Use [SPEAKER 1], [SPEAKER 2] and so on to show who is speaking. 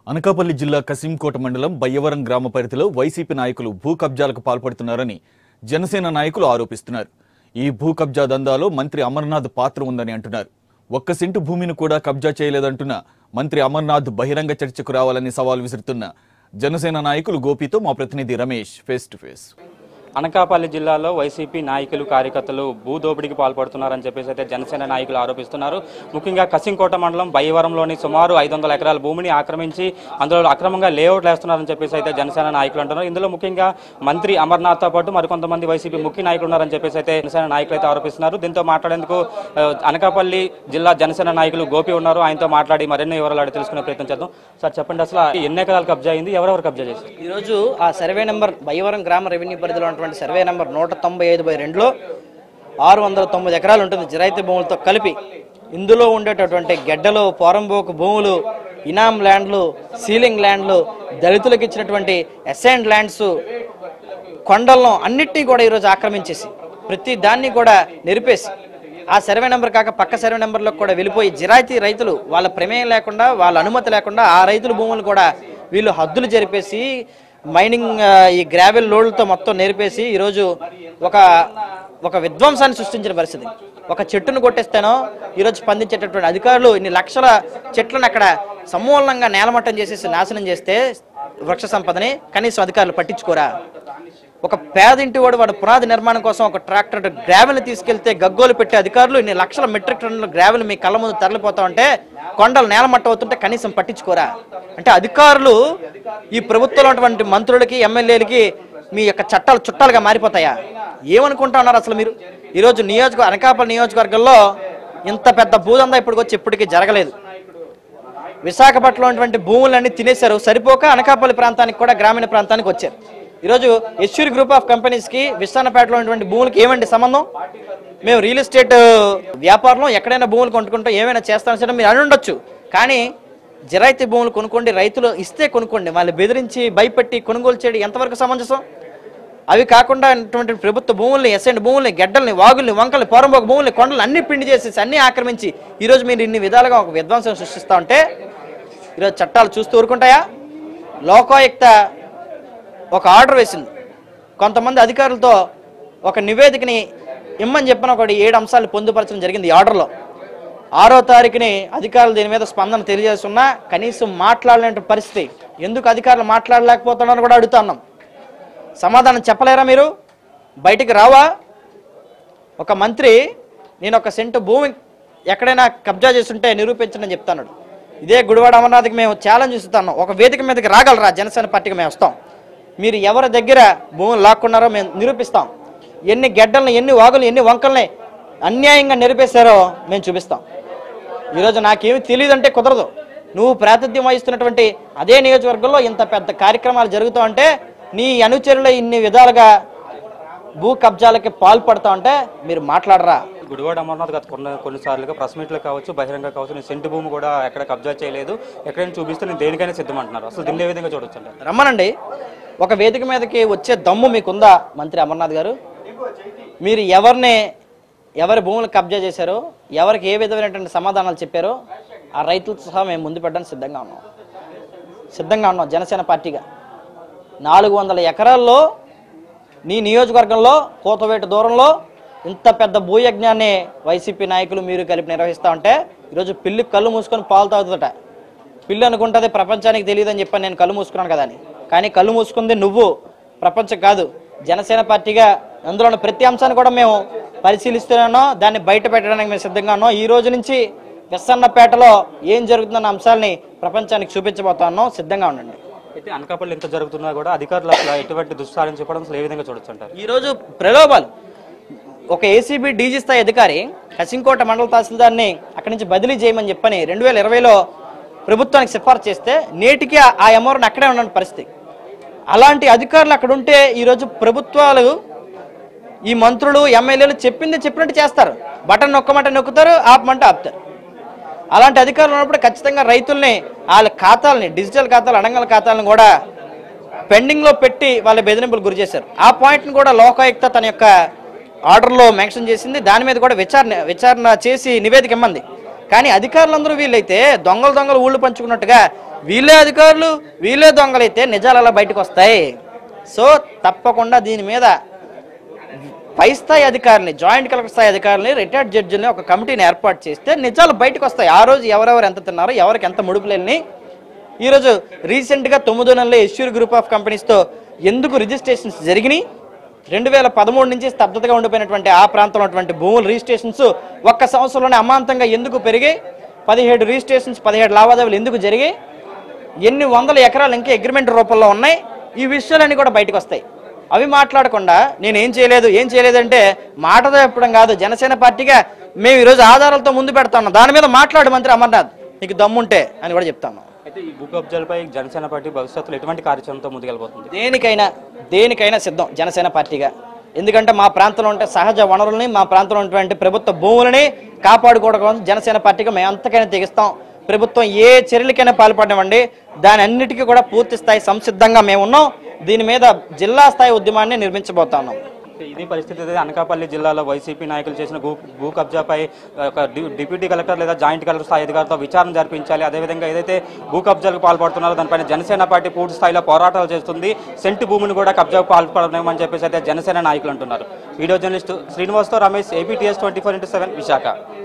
[SPEAKER 1] అనకాపల్లి జిల్లా కసింకోట మండలం బయ్యవరం గ్రామ పరిధిలో వైసీపీ నాయకులు భూ కబ్జాలకు పాల్పడుతున్నారని జనసేన నాయకులు ఆరోపిస్తున్నారు. ఈ భూ కబ్జా దందాలో మంత్రి అమర్నాథ్ పాత్ర ఉందని అంటున్నారు. ఒక్క సెంటు భూమిని కూడా కబ్జా చేయలేదంటున్న మంత్రి అమర్నాథ్ బహిరంగ చర్చకు రావాలని సవాల్ విసురుతున్న జనసేన నాయకులు గోపితో మా ప్రతినిధి Ramesh face to face.
[SPEAKER 2] Anakapalli జిల్లాలో వైసీపీ నాయకులు కార్యకర్తలు భూదోపిడికి పాల్పడుతున్నారని చెప్పేసి అయితే జనసేన నాయకులు ఆరోపిస్తున్నారు. ముఖ్యంగా కసింకోట మండలం బయ్యవరంలోని సుమారు 500 ఎకరాల భూమిని ఆక్రమించి అందులో అక్రమంగా లేఅవుట్లు వేస్తున్నారని చెప్పేసి అయితే జనసేన నాయకులు అంటున్నారు. ఇందులో ముఖ్యంగా మంత్రి అమర్నాథ్తో పాటు మరికొంతమంది వైసీపీ ముఖ్య నాయకులు ఉన్నారని చెప్పేసి అయితే జనసేన నాయకులు అయితే ఆరోపిస్తున్నారు. దీంతో మాట్లాడేందుకు అనకాపల్లి జిల్లా జనసేన నాయకులు గోపి ఉన్నారు. ఆయనతో మాట్లాడి మరిన్ని వివరాలు అడిగి తెలుసుకునే ప్రయత్నం చేద్దాం. సార్ చెప్పండి, అసలు ఎన్ని ఎకరాలు కబ్జా అయింది, ఎవరెవరు కబ్జా చేశారు?
[SPEAKER 3] ఈరోజు ఆ సర్వే నెంబర్ బయ్యవరం గ్రామ రెవెన్యూ పరిధిలో సర్వే నెంబర్ 195/2లో 609 ఎకరాలు ఉంటుంది జిరాయితీ భూములతో కలిపి. ఇందులో ఉండేటటువంటి గెడ్డలు, పోరంబోకు భూములు, ఇనాం ల్యాండ్లు, సీలింగ్ ల్యాండ్లు, దళితులకు ఇచ్చినటువంటి అసైన్డ్ ల్యాండ్స్, కొండలను అన్నిటినీ కూడా ఈరోజు ఆక్రమించేసి ప్రతి దాన్ని కూడా నిరిపేసి ఆ సర్వే నెంబర్ కాక పక్క సర్వే నెంబర్లో కూడా వెళ్ళిపోయి జిరాయితీ రైతులు వాళ్ళ ప్రమేయం లేకుండా, వాళ్ళ అనుమతి లేకుండా ఆ రైతుల భూములు కూడా వీళ్ళు హద్దులు జరిపేసి మైనింగ్ ఈ గ్రావెల్ లోడ్లతో మొత్తం నేర్పేసి ఈరోజు ఒక విధ్వంసాన్ని సృష్టించిన పరిస్థితి. ఒక చెట్టును కొట్టేస్తానో ఈరోజు స్పందించేటటువంటి అధికారులు ఇన్ని లక్షల చెట్లను అక్కడ సమూలంగా నేలమట్టం చేసేసి నాశనం చేస్తే వృక్ష సంపదని కనీసం అధికారులు పట్టించుకోరా? ఒక పేదింటి వాడు పునాది నిర్మాణం కోసం ఒక ట్రాక్టర్ గ్రావెల్ని తీసుకెళ్తే గగ్గోలు పెట్టే అధికారులు ఇన్ని లక్షల మెట్రిక్ టన్నుల గ్రావెల్ మీ కళ్ళ ముందు తరలిపోతా ఉంటే, కొండలు నేలమట్ట అవుతుంటే కనీసం పట్టించుకోరా? అంటే అధికారులు ఈ ప్రభుత్వంలో ఉన్నటువంటి మంత్రులకి, ఎమ్మెల్యేలకి మీ యొక్క చట్టాలు చుట్టాలుగా మారిపోతాయా? ఏమనుకుంటా ఉన్నారు అసలు మీరు? ఈరోజు అనకాపల్లి నియోజకవర్గంలో ఇంత పెద్ద భూదందా ఇప్పటికీ జరగలేదు. విశాఖపట్నంలో ఉన్నటువంటి భూములన్నీ తినేశారు, సరిపోక అనకాపల్లి ప్రాంతానికి కూడా గ్రామీణ ప్రాంతానికి వచ్చారు. ఈరోజు ఎస్యూరి గ్రూప్ ఆఫ్ కంపెనీస్కి విశాఖపేటలో ఉన్నటువంటి భూములకి ఏమండి సంబంధం? మేము రియల్ ఎస్టేట్ వ్యాపారంలో ఎక్కడైనా భూములు కొనుక్కుంటాం, ఏమైనా చేస్తామని సరే మీరు అని ఉండొచ్చు. కానీ జిరాయితీ భూములు కొనుక్కోండి, రైతులు ఇస్తే కొనుక్కోండి, వాళ్ళు బెదిరించి భయపెట్టి కొనుగోలు చేయడం ఎంతవరకు సమంజసం? అవి కాకుండా ప్రభుత్వ భూముల్ని, ఎసెండ్ భూముల్ని, గెడ్డల్ని, వాగుల్ని, వంకల్ని, పోరంబోకు భూముల్ని, కొండలు అన్ని పిండి చేసేసి అన్ని ఆక్రమించి ఈరోజు మీరు ఇన్ని విధాలుగా ఒక విధ్వంసం సృష్టిస్తూ ఉంటే ఈరోజు చట్టాలు చూస్తూ ఊరుకుంటాయా? లోకాయుక్త ఒక ఆర్డర్ వేసింది, కొంతమంది అధికారులతో ఒక నివేదికని ఇమ్మని చెప్పిన 7 అంశాలు పొందుపరచడం జరిగింది. ఈ ఆర్డర్లో 6వ తారీఖుని అధికారులు దీని మీద స్పందన తెలియజేస్తున్నా కనీసం మాట్లాడలేని పరిస్థితి. ఎందుకు అధికారులు మాట్లాడలేకపోతున్నారని కూడా అడుగుతున్నాం. సమాధానం చెప్పలేరా మీరు? బయటికి రావా? ఒక మంత్రి నేను 1 సెంటు భూమి ఎక్కడైనా కబ్జా చేస్తుంటే నిరూపించండి అని చెప్తాను. ఇదే గుడివాడ అమర్నాథ్కి మేము ఛాలెంజ్ ఇస్తున్నాం. ఒక వేదిక మీదకి రాగలరా? జనసేన పార్టీకి మేము వస్తాం. మీరు ఎవరి దగ్గర భూములు లాక్కున్నారో మేము నిరూపిస్తాం. ఎన్ని గెడ్డల్ని, ఎన్ని వాగులు, ఎన్ని వంకల్ని అన్యాయంగా నిరూపేశారో మేము చూపిస్తాం. ఈరోజు నాకేమి తెలియదంటే కుదరదు. నువ్వు ప్రాతినిధ్యం వహిస్తున్నటువంటి అదే నియోజకవర్గంలో ఇంత పెద్ద కార్యక్రమాలు జరుగుతూ ఉంటే, నీ అనుచరులు ఇన్ని విధాలుగా భూ కబ్జాలకి పాల్పడతా ఉంటే మీరు మాట్లాడరా?
[SPEAKER 2] గుడివాడ అమర్నాథ్ గత కొన్నిసార్లుగా ప్రెస్ మీట్లు కావచ్చు, బహిరంగ కావచ్చు, నేను సెంటు భూమి కూడా ఎక్కడ కబ్జా చేయలేదు, ఎక్కడైనా చూపిస్తే నేను దేనికైనా సిద్ధమంటున్నారు. అసలు దీన్ని ఏ విధంగా చూడొచ్చు?
[SPEAKER 3] రమ్మనండి, ఒక వేదిక మీదకి వచ్చే దమ్ము మీకుందా మంత్రి అమర్నాథ్ గారు? మీరు ఎవరి భూములు కబ్జా చేశారో, ఎవరికి ఏ విధమైనటువంటి సమాధానాలు చెప్పారో ఆ రైతులతో సహా మేము ముందు పెట్టడానికి సిద్ధంగా ఉన్నాం. జనసేన పార్టీగా 400 ఎకరాల్లో నీ నియోజకవర్గంలో కోతవేటు దూరంలో ఇంత పెద్ద భూయజ్ఞాన్ని వైసీపీ నాయకులు మీరు కలిపి నిర్వహిస్తూ ఉంటే ఈరోజు పిల్లి కళ్ళు మూసుకొని పాలు తాగుతుందట. పిల్లి అనుకుంటుంది ప్రపంచానికి తెలియదని చెప్పాను నేను కళ్ళు మూసుకున్నాను కదా అని. కానీ కళ్ళు మూసుకుంది నువ్వు, ప్రపంచం కాదు. జనసేన పార్టీగా అందులో ఉన్న ప్రతి అంశాన్ని కూడా మేము పరిశీలిస్తున్నానో, దాన్ని బయట పెట్టడానికి మేము సిద్ధంగా ఉన్నాం. ఈ రోజు నుంచి విస్సన్నపేటలో ఏం జరుగుతుందన్న అంశాలని ప్రపంచానికి చూపించబోతున్నాం. సిద్ధంగా ఉండండి.
[SPEAKER 2] అయితే అనకాపల్లి ఎంత జరుగుతున్నా కూడా అధికారులు అసలు ఎటువంటి దుస్సారం చెప్పడం అసలు ఏ విధంగా చూడొచ్చు అంటారు?
[SPEAKER 3] ఈరోజు ప్రలోభాలు. ఒక ఏసీబీ డీజీ స్థాయి అధికారి కసింకోట మండల తహసీల్దార్ని అక్కడి నుంచి బదిలీ చేయమని చెప్పని 2020లో ప్రభుత్వానికి సిఫార్సు చేస్తే నేటికి ఆ అమౌంట్ అక్కడే ఉన్న పరిస్థితి. అలాంటి అధికారులు అక్కడ ఉంటే ఈరోజు ప్రభుత్వాలు, ఈ మంత్రులు, ఎమ్మెల్యేలు చెప్పినట్టు చేస్తారు. బటన్ నొక్కమంటే నొక్కుతారు, ఆపమంటే ఆపుతారు. అలాంటి అధికారులు ఉన్నప్పుడు ఖచ్చితంగా రైతుల్ని, వాళ్ళ ఖాతాలని, డిజిటల్ ఖాతాలు, అడంగల ఖాతాలను కూడా పెండింగ్లో పెట్టి వాళ్ళ బెదిరింపులు గురి చేశారు. ఆ పాయింట్ని కూడా లోకాయుక్త తన యొక్క ఆర్డర్లో మెన్షన్ చేసింది. దాని మీద కూడా విచారణ చేసి నివేదిక ఇమ్మంది. కానీ అధికారులందరూ వీళ్ళైతే దొంగలు ఊళ్ళు పంచుకున్నట్టుగా వీళ్ళే అధికారులు, వీళ్ళే దొంగలైతే నిజాలు అలా బయటకు వస్తాయి. సో తప్పకుండా దీని మీద పై స్థాయి అధికారులని, జాయింట్ కలెక్టర్ స్థాయి అధికారులని, రిటైర్డ్ జడ్జిని ఒక కమిటీని ఏర్పాటు చేస్తే నిజాలు బయటకు వస్తాయి. ఆ రోజు ఎవరెవరు ఎంత తిన్నారో, ఎవరికి ఎంత ముడుపులు వెళ్ళి. ఈరోజు రీసెంట్గా 9 నెలల ఎష్యూర్ గ్రూప్ ఆఫ్ కంపెనీస్తో ఎందుకు రిజిస్ట్రేషన్స్ జరిగినాయి, 2013 నుంచి స్తబ్దతగా ఉండిపోయినటువంటి ఆ ప్రాంతంలో ఉన్నటువంటి భూముల రిజిస్ట్రేషన్స్ ఒక్క సంవత్సరంలోనే అమాంతంగా ఎందుకు పెరిగాయి, 17 రిజిస్ట్రేషన్స్, 17 లావాదేవీలు ఎందుకు జరిగాయి, ఎన్ని వందల ఎకరాలు ఇంకా అగ్రిమెంట్ రూపంలో ఉన్నాయి, ఈ విషయాలన్నీ కూడా బయటకు వస్తాయి. అవి మాట్లాడకుండా నేను ఏం చేయలేదంటే మాటతో చెప్పడం కాదు. జనసేన పార్టీగా మేము ఈరోజు ఆధారాలతో ముందు పెడతాను, దాని మీద మాట్లాడు మంత్రి అమర్నాథ్, నీకు దమ్ముంటే అని కూడా చెప్తాను.
[SPEAKER 2] అయితే ఈ భూ కబ్జాలపై జనసేన పార్టీ భవిష్యత్తులో ఎటువంటి కార్యాచరణతో ముందుకెళ్ళబోతుంది?
[SPEAKER 3] దేనికైనా సిద్ధం జనసేన పార్టీగా. ఎందుకంటే మా ప్రాంతంలో ఉంటే సహజ వనరుల్ని, మా ప్రాంతంలో ఉన్నటువంటి ప్రభుత్వ భూములని కాపాడుకోవడం జనసేన పార్టీగా మేము అంతకైనా తెగిస్తాం. ప్రభుత్వం ఏ చర్యలకైనా పాల్పడనివ్వండి, దాని అన్నిటికీ కూడా పూర్తి స్థాయి సంసిద్ధంగా మేము ఉన్నాం. దీని మీద జిల్లా స్థాయి ఉద్యమాన్ని నిర్మించబోతున్నాం.
[SPEAKER 2] ఇది పరిస్థితి అయితే అనకాపల్లి జిల్లాలో వైసీపీ నాయకులు చేసిన భూ కబ్జాపై ఒక డిప్యూటీ కలెక్టర్ లేదా జాయింట్ కలెక్టర్ స్థాయి అధికారులతో విచారణ జరిపించాలి. అదేవిధంగా ఏదైతే భూ కబ్జాలకు పాల్పడుతున్నారో దానిపైన జనసేన పార్టీ పూర్తి స్థాయిలో పోరాటాలు చేస్తుంది. సెంటు భూమిని కూడా కబ్జాకు పాల్పడమని చెప్పేసి అయితే జనసేన నాయకులు అంటున్నారు. వీడియో జర్నలిస్ట్ శ్రీనివాస్తో రమేష్, APTS 24/7 విశాఖ.